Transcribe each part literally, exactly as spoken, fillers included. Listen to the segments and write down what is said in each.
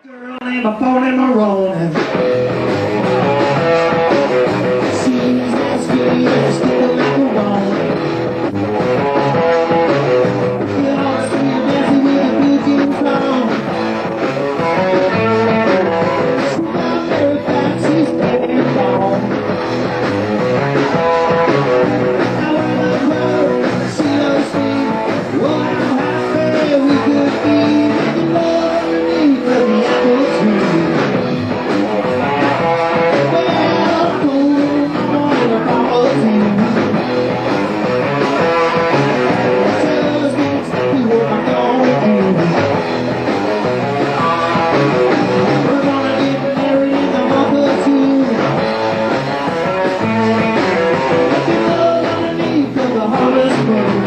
Girl named a Bony Marony. She's as skinny as still like a bone. Get all sweet and dancing with a blue jeans on. She's not very fat, she's getting gone. I love her, she loves me. Well, how happy we could be making love underneath the apple tree. Well, cool, I'm on the ball team. Tells me exactly what I'm gonna do. We're gonna get married in a month or two. Making love underneath of the harvest moon.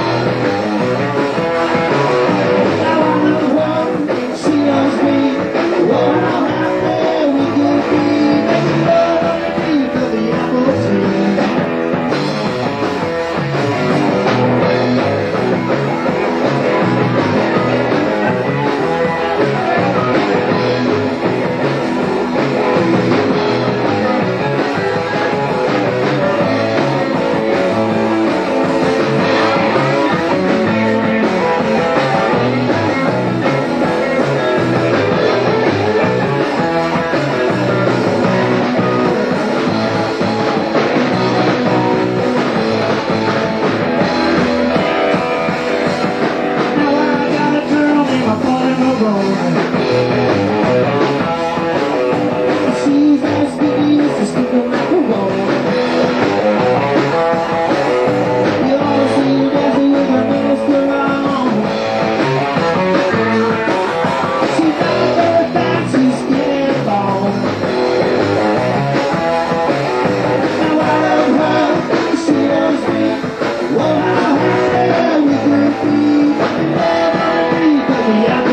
Now I love her, she loves me. Oh, how happy we could be making love underneath of the apple tree. Now I got a girl named a Bony Marony. She's as skinny as a stick of macaroni. You ought to see her dancing with her minister on. She's not very fat, she's skinny and bone. Now I love her, she loves me. Well, how happy we could be making love underneath of the apple